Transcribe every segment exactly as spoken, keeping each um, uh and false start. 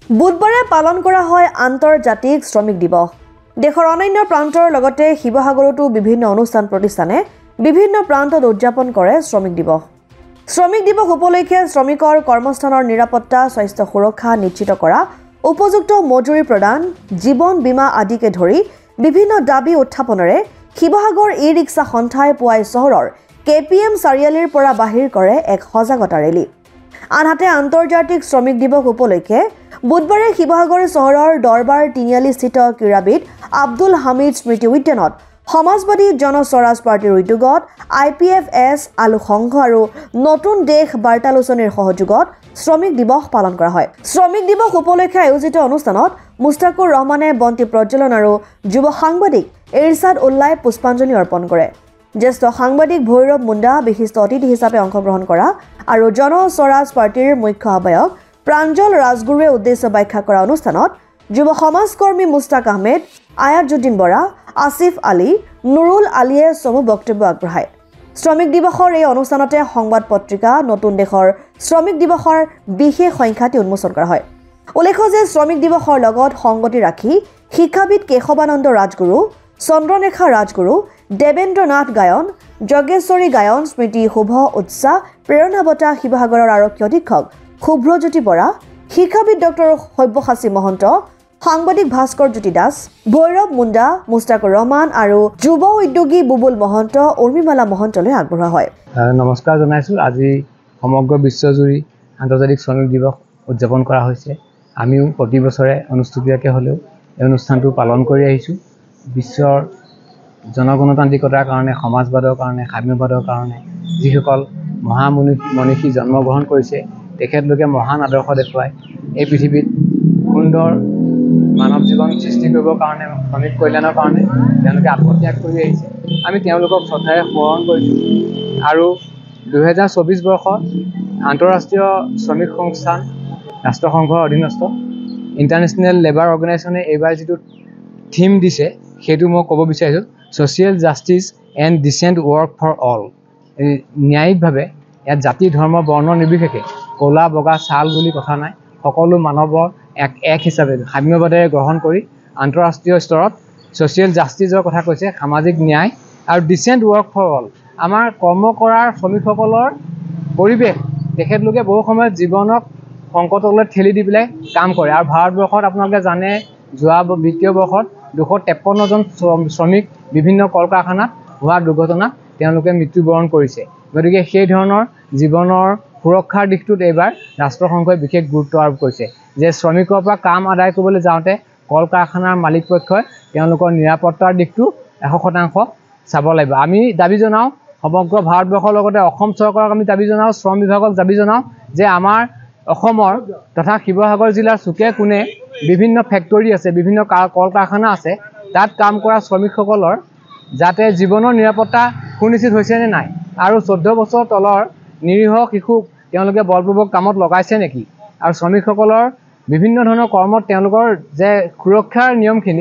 বুধবাৰে পালন কৰা হয় আন্তৰ্জাতিক শ্ৰমিক দিৱস। দেশৰ অন্যান্য প্ৰান্তৰ লগতে শিৱসাগৰতো বিভিন্ন অনুষ্ঠান প্ৰতিষ্ঠানে বিভিন্ন প্ৰান্তত উদযাপন কৰে শ্ৰমিক দিৱস। শ্ৰমিক দিৱস উপলক্ষে শ্ৰমিকৰ কৰ্মস্থানৰ নিৰাপত্তা, স্বাস্থ্য সুৰক্ষা নিশ্চিত কৰা, উপযুক্ত মজুৰি প্ৰদান, জীৱন বীমা আদিকে ধৰি বিভিন্ন দাবী উত্থাপনেৰে শিৱসাগৰ ই ৰিক্সা সন্থাই পুৱাই চহৰৰ কে পি এম চাৰিআলিৰ পৰা বাহিৰ কৰে এক সজাগতা ৰেলী। আনহাতে আন্তৰ্জাতিক শ্ৰমিক দিৱস উপলক্ষে বুধবাৰে শিৱসাগৰ চহৰৰ দৰবাৰ তিনিআলিস্থিত ক্ৰীড়াবিদ আব্দুল হামিদ স্মৃতি উদ্যানত সমাজবাদী জন স্বৰাজ পাৰ্টিৰ উদ্যোগত আই পি এফ এছ আলু সংঘ আৰু নতুন দেশ বাৰ্তালোচনীৰ সহযোগত শ্ৰমিক দিৱস পালন কৰা হয়। শ্ৰমিক দিৱস উপলক্ষে আয়োজিত অনুষ্ঠানত মুস্তাকুৰ ৰহমানে বন্তি প্ৰজ্বলন আৰু যুৱ সাংবাদিক ইৰছাদ উল্লাই পুষ্পাঞ্জলি অৰ্পণ কৰে। জ্যেষ্ঠ সাংবাদিক ভৈৰৱ মুণ্ডা বিশিষ্ট অতিথি হিচাপে অংশগ্ৰহণ কৰা আৰু জন স্বৰাজ পাৰ্টিৰ মুখ্য আহ্বায়ক প্ৰাঞ্জল ৰাজগুৰুৱে উদ্দেশ্য ব্যাখ্যা কৰা অনুষ্ঠানত যুৱ সমাজকৰ্মী মুস্তাক আহমেদ, আয়াজুদ্দিন বৰা, আসিফ আলী, নুৰুল আলীয়ে চমু বক্তব্য আগবঢ়ায়। শ্ৰমিক দিৱসৰ এই অনুষ্ঠানতে সংবাদ পত্ৰিকা নতুন দেশৰ শ্ৰমিক দিৱসৰ বিশেষ সংখ্যাটি উন্মোচন কৰা হয়। উল্লেখ্য যে শ্ৰমিক দিৱসৰ লগত সংগতি ৰাখি শিক্ষাবিদ কেশৱানন্দ ৰাজগুৰু, চন্দ্ৰনেখা ৰাজগুৰু, দেৱেন্দ্ৰ নাথ গায়ন, যজ্ঞেশ্বৰী গায়ন, স্মৃতি শুভ উৎসাহ, প্ৰেৰণা বঁটা শিৱসাগৰৰ আৰক্ষী অধীক্ষক শুভ্ৰজ্যোতি বৰা, শিক্ষাবিদ ডক্টৰ সব্যসাচী মহন্ত, সাংবাদিক ভাস্কৰ জ্যোতি দাস, ভৈৰৱ মুণ্ডা, মুস্তাকুৰ ৰহমান আৰু যুৱ উদ্যোগী বুবুল মহন্ত, উৰ্মিমালা মহন্তলৈ আগবঢ়োৱা হয়। নমস্কাৰ জনাইছোঁ। আজি সমগ্ৰ বিশ্বজুৰি আন্তৰ্জাতিক শ্ৰমিক দিৱস উদযাপন কৰা হৈছে। আমিও প্ৰতি বছৰে অনুষ্ঠিতকৈ হ'লেও এই অনুষ্ঠানটো পালন কৰি আহিছোঁ। বিশ্বৰ জনগণতান্ত্ৰিকতাৰ কাৰণে, সমাজবাদৰ কাৰণে, সাম্যবাদৰ কাৰণে যিসকল মহামনী মনীষী জন্মগ্ৰহণ কৰিছে, তেখেতলোকে মহান আদৰ্শ দেখুৱাই এই পৃথিৱীত সুন্দৰ মানৱ জীৱন সৃষ্টি কৰিবৰ কাৰণে, শ্ৰমিক কল্যাণৰ কাৰণে তেওঁলোকে আত্মত্যাগ কৰি আহিছে। আমি তেওঁলোকক শ্ৰদ্ধাৰে স্মৰণ কৰিছোঁ আৰু দুহেজাৰ চৌবিছ বৰ্ষত আন্তঃৰাষ্ট্ৰীয় শ্ৰমিক সংস্থান ৰাষ্ট্ৰসংঘৰ অধীনস্থ ইণ্টাৰনেশ্যনেল লেবাৰ অৰ্গেনাইজেশ্যনে এইবাৰ যিটো থিম দিছে সেইটো মই ক'ব বিচাৰিছোঁ, social justice and decent work for all. ন্যায়িকভাৱে ইয়াত জাতি, ধৰ্ম, বৰ্ণ নিৰ্বিশেষে, ক'লা বগা ছাল বুলি কথা নাই, সকলো মানৱৰ এক এক হিচাপে সাম্যবাদেৰে গ্ৰহণ কৰি আন্তঃৰাষ্ট্ৰীয় স্তৰত ছ'চিয়েল জাষ্টিছৰ কথা কৈছে, সামাজিক ন্যায় আৰু ডিচেণ্ট ৱৰ্ক ফৰ অল। আমাৰ কৰ্ম কৰাৰ শ্ৰমিকসকলৰ পৰিৱেশ তেখেতলোকে বহু সময়ত জীৱনক সংকটলৈ ঠেলি দি পেলাই কাম কৰে। আৰু ভাৰতবৰ্ষত আপোনালোকে জানে যোৱা বিত্তীয় বৰ্ষত দুশ তেপন্নজন শ্ৰমিক বিভিন্ন কল কাৰখানাত হোৱা দুৰ্ঘটনাত তেওঁলোকে মৃত্যুবৰণ কৰিছে। গতিকে সেই ধৰণৰ জীৱনৰ সুৰক্ষাৰ দিশটোত এইবাৰ ৰাষ্ট্ৰসংঘই বিশেষ গুৰুত্ব আৰোপ কৰিছে যে শ্ৰমিকৰ পৰা কাম আদায় কৰিবলৈ যাওঁতে কল কাৰখানাৰ মালিক পক্ষই তেওঁলোকৰ নিৰাপত্তাৰ দিশটো এশ শতাংশ চাব লাগিব। আমি দাবী জনাওঁ, সমগ্ৰ ভাৰতবৰ্ষৰ লগতে অসম চৰকাৰক আমি দাবী জনাওঁ, শ্ৰম বিভাগক দাবী জনাওঁ যে আমাৰ অসমৰ তথা শিৱসাগৰ জিলাৰ চুকে কোণে বিভিন্ন ফেক্টৰী আছে, বিভিন্ন কল কাৰখানা আছে, তাত কাম কৰা শ্ৰমিকসকলৰ যাতে জীৱনৰ নিৰাপত্তা সুনিশ্চিত হৈছে নে নাই, আৰু চৈধ্য বছৰ তলৰ নিৰীহ শিশুক তেওঁলোকে বলপূৰ্বক কামত লগাইছে নেকি, আৰু শ্ৰমিকসকলৰ বিভিন্ন ধৰণৰ কৰ্মত তেওঁলোকৰ যে সুৰক্ষাৰ নিয়মখিনি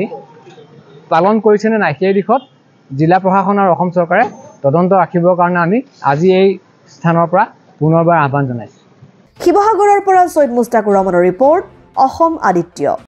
পালন কৰিছেনে নাই, সেই দিশত জিলা প্ৰশাসন আৰু অসম চৰকাৰে তদন্ত ৰাখিবৰ কাৰণে আমি আজি এই স্থানৰ পৰা পুনৰবাৰ আহ্বান জনাইছোঁ। শিৱসাগৰৰ পৰা ছৈয়দ মুস্তাকুৰ ৰহমানৰ ৰিপৰ্ট, অসম আদিত্য।